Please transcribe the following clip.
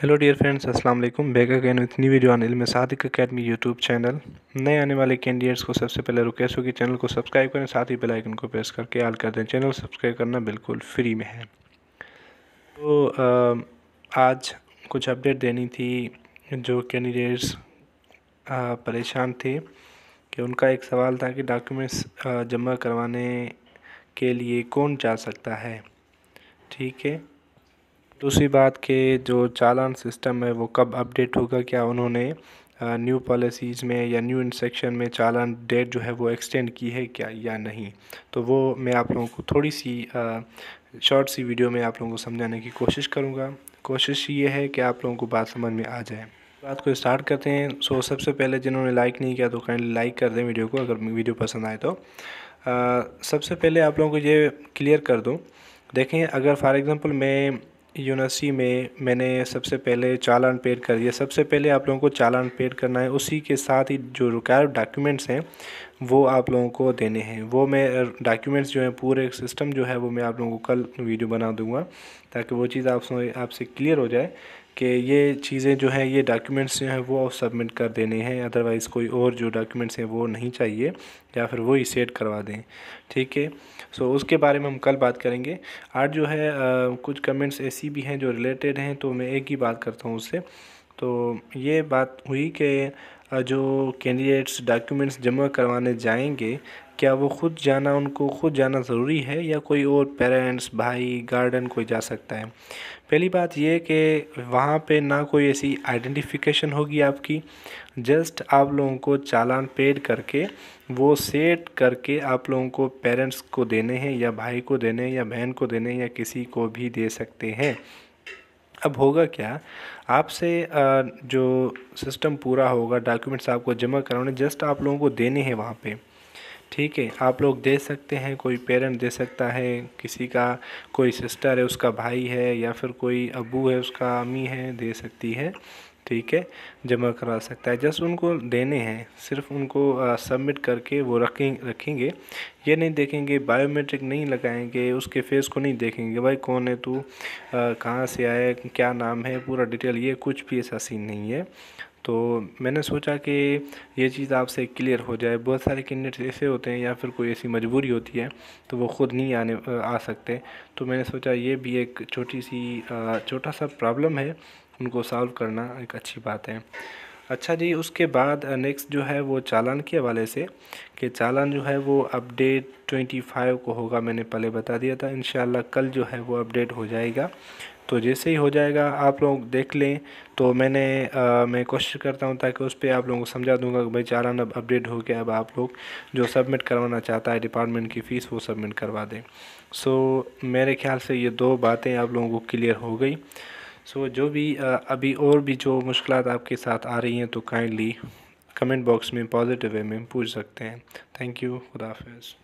Hello dear friends, अस्सलाम वालेकुम। Back again with new video on Ilm Sadiq academy YouTube channel. नए आने वाले कैंडिडेट्स को सबसे पहले रिक्वेस्ट होगी चैनल को सब्सक्राइब करें, साथ ही बेल आइकन को प्रेस करके ऑल कर दें। चैनल सब्सक्राइब करना बिल्कुल फ्री में है। तो आज कुछ अपडेट देनी थी। जो कैंडिडेट्स परेशान थे कि उनका एक सवाल था कि डॉक्यूमेंट्स जमा करवाने के लिए कौन जा सकता है। ठीक है। दूसरी बात कि जो चालान सिस्टम है वो कब अपडेट होगा, क्या उन्होंने न्यू पॉलिसीज़ में या न्यू इंस्ट्रक्शन में चालान डेट जो है वो एक्सटेंड की है क्या या नहीं। तो वो मैं आप लोगों को थोड़ी सी शॉर्ट सी वीडियो में आप लोगों को समझाने की कोशिश करूँगा। कोशिश ये है कि आप लोगों को बात समझ में आ जाए। बात को स्टार्ट करते हैं। सबसे पहले जिन्होंने लाइक नहीं किया तो काइंडली लाइक कर दें वीडियो को, अगर वीडियो पसंद आए तो। सबसे पहले आप लोगों को ये क्लियर कर दूँ। देखें, अगर फॉर एग्ज़ाम्पल मैं यूनिवर्सिटी में मैंने सबसे पहले चालान पेड कर दिया, सबसे पहले आप लोगों को चालान पेड करना है। उसी के साथ ही जो रिक्वायर्ड डॉक्यूमेंट्स हैं वो आप लोगों को देने हैं। वो मैं डॉक्यूमेंट्स जो हैं पूरे सिस्टम जो है वो मैं आप लोगों को कल वीडियो बना दूंगा, ताकि वो चीज़ आपसे क्लियर हो जाए कि ये चीज़ें जो हैं, ये डॉक्यूमेंट्स जो हैं वो सबमिट कर देने हैं। अदरवाइज़ कोई और जो डॉक्यूमेंट्स हैं वो नहीं चाहिए, या फिर वही सेट करवा दें। ठीक है। उसके बारे में हम कल बात करेंगे। आज जो है कुछ कमेंट्स ऐसी भी हैं जो रिलेटेड हैं, तो मैं एक ही बात करता हूँ उससे। तो ये बात हुई कि जो कैंडिडेट्स डॉक्यूमेंट्स जमा करवाने जाएंगे, क्या वो उनको ख़ुद जाना ज़रूरी है या कोई और पेरेंट्स, भाई, गार्डियन कोई जा सकता है। पहली बात ये कि वहाँ पे ना कोई ऐसी आइडेंटिफिकेशन होगी आपकी। जस्ट आप लोगों को चालान पेड करके वो सेट करके आप लोगों को पेरेंट्स को देने हैं, या भाई को देने हैं, या बहन को देने हैं, या किसी को भी दे सकते हैं। अब होगा क्या, आपसे जो सिस्टम पूरा होगा, डॉक्यूमेंट्स आपको जमा कराने, जस्ट आप लोगों को देने हैं वहाँ पे। ठीक है। आप लोग दे सकते हैं, कोई पेरेंट दे सकता है, किसी का कोई सिस्टर है उसका भाई है, या फिर कोई अब्बू है उसका अम्मी है, दे सकती है। ठीक है। जमा करा सकता है। जस्ट उनको देने हैं, सिर्फ उनको सबमिट करके वो रखेंगे। ये नहीं देखेंगे, बायोमेट्रिक नहीं लगाएंगे, उसके फेस को नहीं देखेंगे, भाई कौन है तू, कहाँ से आया, क्या नाम है, पूरा डिटेल, ये कुछ भी ऐसा सीन नहीं है। तो मैंने सोचा कि ये चीज़ आपसे क्लियर हो जाए। बहुत सारे कैंडिडेट्स ऐसे होते हैं, या फिर कोई ऐसी मजबूरी होती है तो वो ख़ुद नहीं आ सकते। तो मैंने सोचा ये भी एक छोटा सा प्रॉब्लम है, उनको सॉल्व करना एक अच्छी बात है। अच्छा जी, उसके बाद नेक्स्ट जो है वो चालान के हवाले से, कि चालान जो है वो अपडेट 25 को होगा। मैंने पहले बता दिया था। इंशाल्लाह कल जो है वो अपडेट हो जाएगा। तो जैसे ही हो जाएगा आप लोग देख लें। तो मैं कोशिश करता हूँ ताकि उस पर आप लोगों को समझा दूँगा कि भाई चालान अब अपडेट हो गया, अब आप लोग जो सबमिट करवाना चाहता है डिपार्टमेंट की फ़ीस वो सबमिट करवा दें। मेरे ख्याल से ये दो बातें आप लोगों को क्लियर हो गई। जो भी अभी और भी जो मुश्किलात आपके साथ आ रही हैं तो काइंडली कमेंट बॉक्स में पॉजिटिव वे में पूछ सकते हैं। Thank you. खुदा हाफिज़।